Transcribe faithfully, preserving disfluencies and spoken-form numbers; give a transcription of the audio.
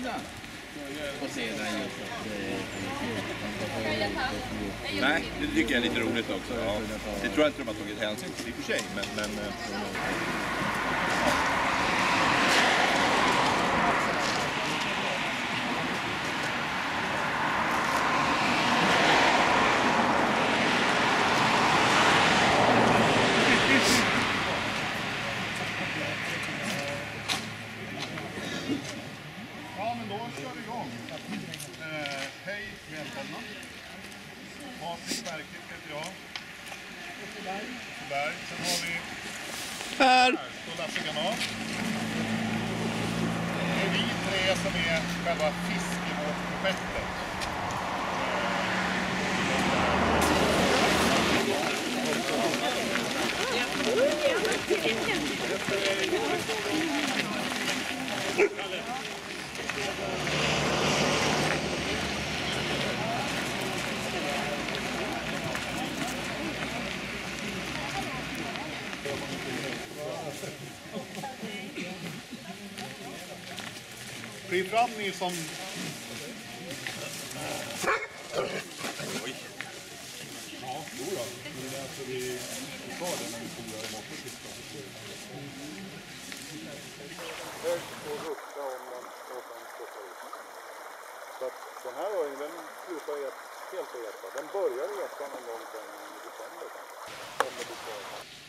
Och sedan just att eh, Nej, det tycker jag är lite roligt också. Ja. Det tror jag inte de har tagit hänsyn till i och för sig, men... men Ja, men då kör vi igång. Eh, hej, välkomna. Patrik Bergqvist heter jag. Berg. Sen har vi... Här! Står Lasse Granat. Det är vi tre som är själva fiskebåtsprojektet. Kliv fram ni som... Oj. Ja, jo då. Det är därför vi tar det när vi får göra morse fiskar. Högt och rusta om den och sen stoppa ut. Så att den här öringen, den slutar helt att äta. Den börjar äta någon gång sen i december. Kommer du kvar.